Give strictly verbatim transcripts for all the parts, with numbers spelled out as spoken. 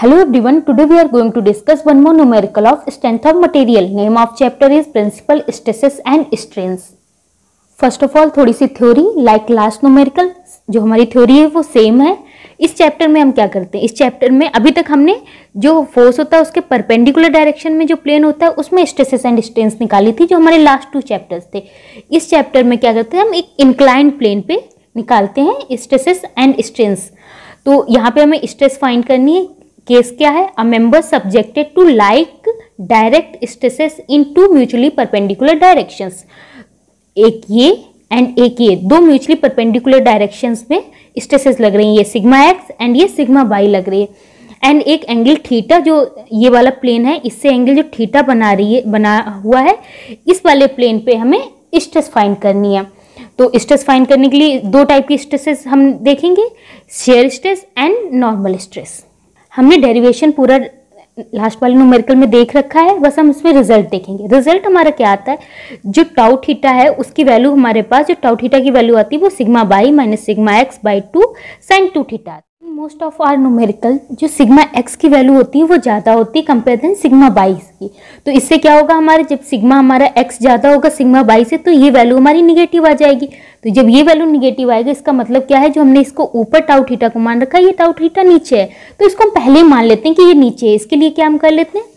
Hello everyone, today we are going to discuss one more numerical of strength of material. Name of chapter is Principal Stresses and Strains. First of all थोड़ी सी theory, like last numerical जो हमारी theory है वो same है. इस chapter में हम क्या करते हैं, इस चैप्टर में अभी तक हमने जो फोर्स होता है उसके परपेंडिकुलर डायरेक्शन में जो प्लेन होता है उसमें स्ट्रेसेस एंड स्ट्रेन्स निकाली थी जो हमारे लास्ट टू चैप्टर्स थे. इस चैप्टर में क्या करते हैं, हम एक इंक्लाइंड प्लेन पे निकालते हैं स्ट्रेसेस एंड स्ट्रेन्स. तो यहाँ पे हमें स्ट्रेस फाइंड करनी है. केस क्या है, a member subjected to like direct stresses in two mutually perpendicular directions. एक ये एंड एक ये दो म्यूचुअली परपेंडिकुलर डायरेक्शंस में स्ट्रेसेस लग रही हैं, ये सिग्मा एक्स एंड ये सिग्मा वाई लग रही है. एंड एक एंगल थीटा जो ये वाला प्लेन है इससे एंगल जो थीटा बना रही है बना हुआ है इस वाले प्लेन पे हमें स्ट्रेस फाइंड करनी है. तो स्ट्रेस फाइंड करने के लिए दो टाइप की स्ट्रेसेस हम देखेंगे, shear stress and normal stress. हमने डेरिवेशन पूरा लास्ट वाले न्यूमेरिकल में देख रखा है, बस हम इसमें रिजल्ट देखेंगे. रिजल्ट हमारा क्या आता है, जो टाउ थीटा है उसकी वैल्यू हमारे पास जो टाउ थीटा की वैल्यू आती है वो sigma Y minus sigma X by two sine two theta. Most of our numerical जो सिग्मा एक्स की वैल्यू होती है वो ज़्यादा होती है कंपेयर देन सिग्मा बाई की. तो इससे क्या होगा, हमारे जब सिग्मा हमारा एक्स ज़्यादा होगा सिग्मा बाई से तो ये वैल्यू हमारी निगेटिव आ जाएगी. तो जब ये वैल्यू निगेटिव आएगी इसका मतलब क्या है, जो हमने इसको ऊपर टाउ थीटा को मान रखा है ये टाउ थीटा नीचे है तो इसको हम पहले ही मान लेते हैं कि ये नीचे है. इसके लिए क्या हम कर लेते हैं,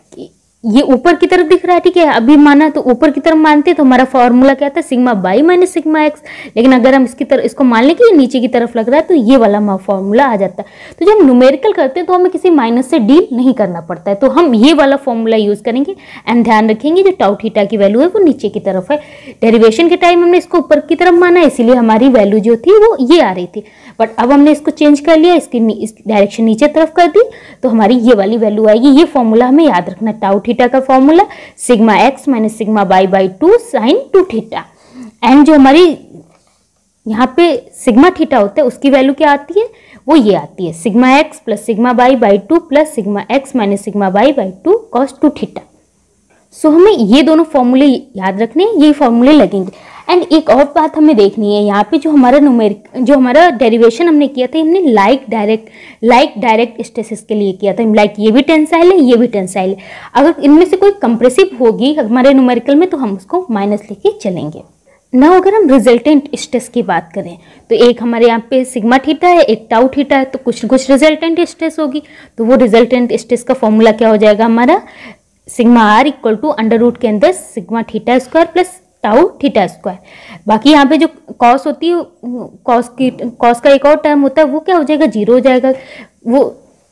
ये ऊपर की तरफ दिख रहा है, ठीक है, अभी माना तो ऊपर की तरफ मानते हैं तो हमारा फॉर्मूला क्या था sigma Y minus sigma X. लेकिन अगर हम इसकी तरफ इसको मान लें कि ये नीचे की तरफ लग रहा है तो ये वाला हमारा फॉर्मूला आ जाता है. तो जब हम न्यूमेरिकल करते हैं तो हमें किसी माइनस से डील नहीं करना पड़ता है, तो हम ये वाला फॉर्मूला यूज करेंगे. एंड ध्यान रखेंगे जो टाउ थीटा की वैल्यू है वो नीचे की तरफ है. डेरिवेशन के टाइम हमने इसको ऊपर की तरफ माना इसीलिए हमारी वैल्यू जो थी वो ये आ रही थी. बट अब हमने इसको चेंज कर लिया, इसकी इस डायरेक्शन नीचे तरफ कर दी तो हमारी ये वाली वैल्यू आएगी. ये फॉर्मूला हमें याद रखना, टाउ थीटा का formula sigma X minus sigma by by two sine two theta. And जो हमारी यहाँ पे सिग्मा थीटा होता है उसकी वैल्यू क्या आती है, वो ये आती है sigma X plus sigma by by two plus sigma X minus sigma by by two cos two theta. So हमें ये दोनों फॉर्मूले याद रखने हैं, ये फॉर्मूले लगेंगे. एंड एक और बात हमें देखनी है, यहाँ पे जो हमारा न्यूमेरिक जो हमारा डेरिवेशन हमने किया था हमने like direct like direct stresses के लिए किया था. लाइक ये भी टेंसाइल है ये भी टेंसाइल है, अगर इनमें से कोई कंप्रेसिव होगी हमारे न्यूमेरिकल में तो हम उसको माइनस लेके चलेंगे. ना अगर हम रिजल्टेंट स्ट्रेस की बात करें तो एक हमारे यहाँ पे सिग्मा थीटा है एक टाउ थीटा है तो कुछ कुछ रिजल्टेंट स्ट्रेस होगी. तो वो रिजल्टेंट स्ट्रेस का फॉर्मूला क्या हो जाएगा हमारा, sigma R equal to under root के अंदर sigma theta square plus tau theta square. बाकी यहाँ पे जो कॉस होती है कॉस की कॉस का एक और टर्म होता है वो क्या हो जाएगा, जीरो हो जाएगा. वो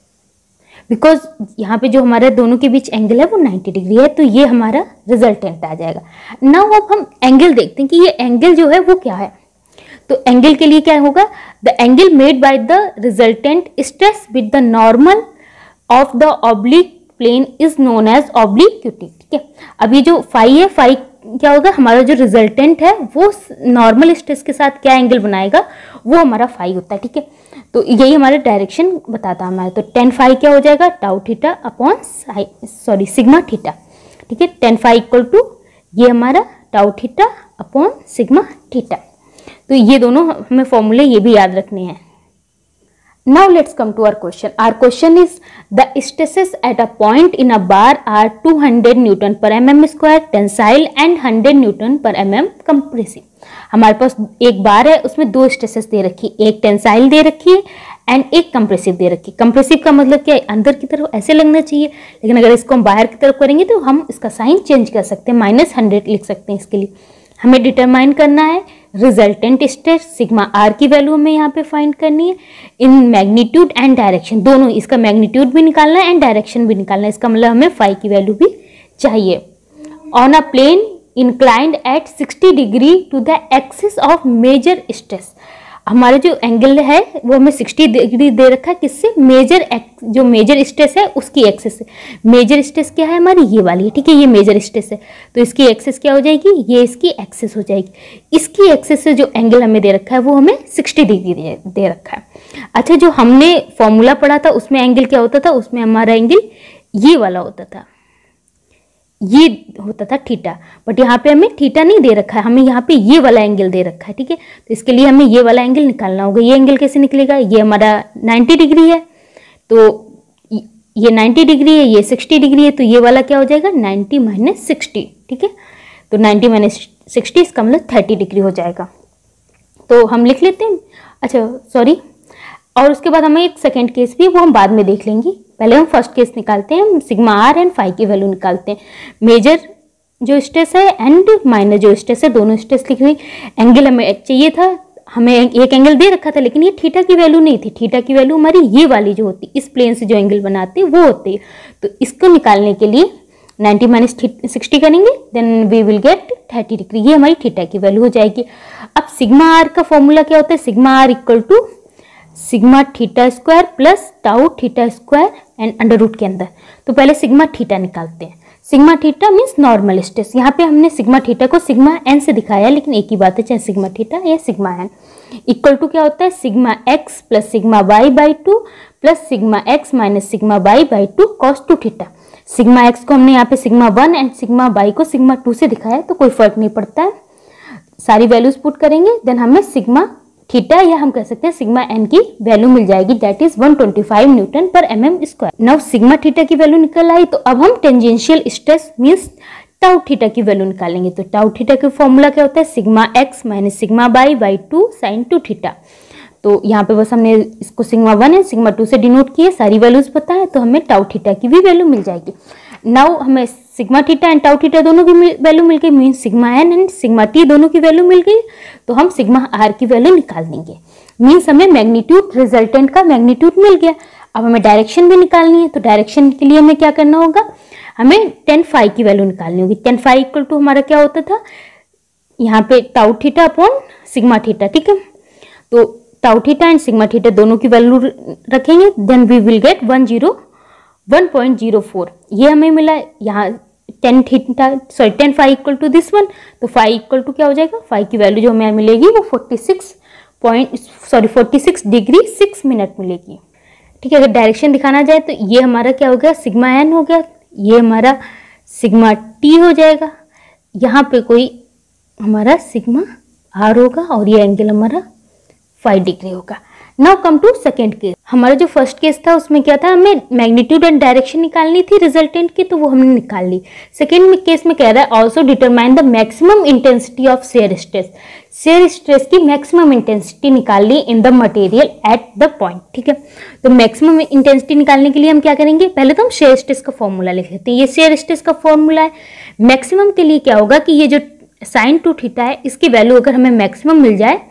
बिकॉज यहाँ पे जो हमारे दोनों के बीच एंगल है वो नाइन्टी डिग्री है तो ये हमारा रिजल्टेंट आ जाएगा. नाउ अब हम एंगल देखते हैं कि ये एंगल जो है वो क्या है. तो एंगल के लिए क्या होगा, the angle made by the resultant stress with the normal of the oblique plane is known as obliquity. ठीक है, अब ये जो फाई है, फाई क्या होगा, हमारा जो रिजल्टेंट है वो नॉर्मल स्ट्रेस के साथ क्या एंगल बनाएगा वो हमारा फाई होता है. ठीक है, तो यही हमारा डायरेक्शन बताता है हमारा. तो टेन फाई क्या हो जाएगा, tau theta upon sorry sigma theta. ठीक है, टेन फाई इक्वल टू ये हमारा tau theta upon sigma theta. तो ये दोनों हमें फॉर्मूले ये भी याद रखने हैं. Now let's come to our question. Our question is the stresses at a point in a bar are two hundred Newton per mm square tensile and one hundred Newton per mm compressive. हमारे पास एक बार है उसमें दो stresses दे रखी है, एक tensile दे रखी है एंड एक कंप्रेसिव दे रखी है. कंप्रेसिव का मतलब क्या है, अंदर की तरफ ऐसे लगना चाहिए, लेकिन अगर इसको हम बाहर की तरफ करेंगे तो हम इसका साइन चेंज कर सकते हैं, माइनस हंड्रेड लिख सकते हैं. इसके लिए हमें डिटरमाइन करना है रिजल्टेंट स्ट्रेस, सिग्मा आर की वैल्यू हमें यहाँ पे फाइंड करनी है इन मैग्नीट्यूड एंड डायरेक्शन दोनों. इसका मैग्नीट्यूड भी निकालना है एंड डायरेक्शन भी निकालना है, इसका मतलब हमें फाई की वैल्यू भी चाहिए. On a plane inclined at sixty degree to the axis of major stress. हमारा जो एंगल है वो हमें सिक्सटी डिग्री दे रखा है, किससे, मेजर जो मेजर स्ट्रेस है उसकी एक्सिस से. मेजर स्ट्रेस क्या है हमारी, ये वाली है. ठीक है, ये मेजर स्ट्रेस है तो इसकी एक्सिस क्या हो जाएगी, ये इसकी एक्सिस हो जाएगी. इसकी एक्सिस से जो एंगल हमें दे रखा है वो हमें सिक्सटी डिग्री दे, दे रखा है. अच्छा, जो हमने फॉर्मूला पढ़ा था उसमें एंगल क्या होता था, उसमें हमारा एंगल ये वाला होता था, ये होता था थीटा. बट यहाँ पे हमें थीटा नहीं दे रखा है, हमें यहाँ पे ये वाला एंगल दे रखा है. ठीक है, तो इसके लिए हमें ये वाला एंगल निकालना होगा. ये एंगल कैसे निकलेगा, ये हमारा नाइन्टी डिग्री है तो ये नाइन्टी डिग्री है, ये सिक्सटी डिग्री है, तो ये वाला क्या हो जाएगा नाइन्टी माइनस सिक्सटी, ठीक है। तो नाइन्टी माइनस सिक्सटी इसका मतलब थर्टी डिग्री हो जाएगा। तो हम लिख लेते हैं, अच्छा सॉरी, और उसके बाद हमें एक सेकेंड केस भी है, वो हम बाद में देख लेंगे। पहले हम फर्स्ट केस निकालते हैं, हम सिग्मा आर एंड फाई की वैल्यू निकालते हैं। मेजर जो स्ट्रेस है एंड माइनर जो स्ट्रेस है, दोनों स्ट्रेस लिख रही। एंगल हमें चाहिए था, हमें एक एंगल दे रखा था, लेकिन ये थीटा की वैल्यू नहीं थी। थीटा की वैल्यू हमारी ये वाली जो होती, इस प्लेन से जो एंगल बनाते वो होती है। तो इसको निकालने के लिए नाइन्टी माइनस सिक्सटी करेंगे, then we will get thirty degree. ये हमारी थीटा की वैल्यू हो जाएगी। अब सिग्मा आर का फॉर्मूला क्या होता है, sigma R equal to sigma theta square plus tau theta square and under root के अंदर। तो पहले सिग्मा थीटा निकालते हैं। Sigma theta means normal stress. यहाँ पे हमने सिग्मा थीटा को सिग्मा एन से दिखाया, लेकिन एक ही बात है, चाहे सिग्मा थीटा या सिग्मा एन। इक्वल टू क्या होता है, sigma X plus sigma Y by two plus sigma X minus sigma Y by two cos two theta. Sigma X को हमने यहाँ पे sigma one and sigma Y को sigma two से दिखाया, तो कोई फर्क नहीं पड़ता है। सारी वैल्यूज पुट करेंगे, देन हमें सिग्मा थीटा या हम कह सकते हैं सिग्मा एन की वैल्यू मिल जाएगी, that is one twenty five newton per M M square. Now sigma theta की वैल्यू निकल आई, तो अब हम tangential stress means tau theta की वैल्यू निकालेंगे। तो टाउ थीटा का फॉर्मूला क्या होता है, sigma X minus sigma by by two sine two theta. तो यहाँ पे बस हमने इसको sigma one and sigma two से डिनोट किए, सारी वैल्यूज पता है, तो हमें टाउ थीटा की भी वैल्यू मिल जाएगी। नाउ हमें sigma theta and tau theta दोनों की वैल्यू मिल गई, mean sigma N and sigma T दोनों की वैल्यू मिल गई। तो हम सिग्मा आर की वैल्यू निकाल देंगे, मीन्स हमें मैग्नीट्यूड रिजल्टेंट का मैग्नीट्यूड मिल गया। अब हमें डायरेक्शन भी निकालनी है, तो डायरेक्शन के लिए हमें क्या करना होगा, हमें टेन फाई की वैल्यू निकालनी होगी। टेन फाई इक्वल टू हमारा क्या होता था, यहाँ पे tau theta upon sigma theta, ठीक है। तो tau theta and sigma theta दोनों की वैल्यू रखेंगे, then we will get one zero one point zero four. ये हमें मिला यहाँ tan theta sorry tan phi equal to this one. तो फाई इक्वल टू क्या हो जाएगा, फाई की वैल्यू जो हमें मिलेगी वो forty six point sorry forty six degree six minute मिलेगी, ठीक है। अगर डायरेक्शन दिखाना जाए तो ये हमारा क्या हो गया, सिग्मा एन हो गया, ये हमारा सिग्मा टी हो जाएगा, यहाँ पे कोई हमारा सिग्मा आर होगा और ये एंगल हमारा फाइव डिग्री होगा। Now come to second case. हमारा जो फर्स्ट केस था उसमें क्या था, हमें मैग्नीट्यूड एंड डायरेक्शन निकालनी थी रिजल्टेंट की, तो वो हमने निकाल ली। सेकेंड केस में कह रहा है also determine the maximum intensity of shear stress. Shear stress की मैक्सिमम इंटेंसिटी निकाल ली in the material at the point, ठीक है। तो मैक्सिमम इंटेंसिटी निकालने के लिए हम क्या करेंगे, पहले तो हम शेयर स्ट्रेस का फॉर्मूला लिख लेते हैं। ये शेयर स्ट्रेस का फॉर्मूला है। मैक्सिमम के लिए क्या होगा कि ये जो साइन टू थीटा है इसकी वैल्यू अगर हमें मैक्सिमम मिल जाए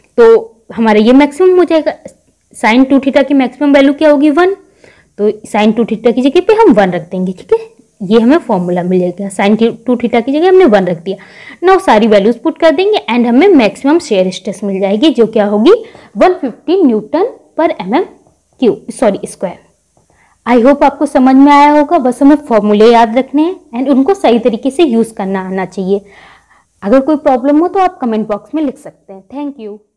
तो हमारा ये मैक्सिमम हो जाएगा। साइन टू थीटा की मैक्सिमम वैल्यू क्या होगी, वन। तो साइन टू थीटा की जगह पे हम वन रख देंगे, ठीक है। ये हमें फॉर्मूला मिल जाएगा, साइन टू थीटा की जगह हमने वन रख दिया। नाउ सारी वैल्यूज पुट कर देंगे एंड हमें मैक्सिमम शेयर स्ट्रेस मिल जाएगी, जो क्या होगी one fifty newton per M M cube sorry square. I hope आपको समझ में आया होगा। बस हमें फॉर्मूले याद रखने हैं एंड उनको सही तरीके से यूज करना आना चाहिए। अगर कोई प्रॉब्लम हो तो आप कमेंट बॉक्स में लिख सकते हैं। Thank you.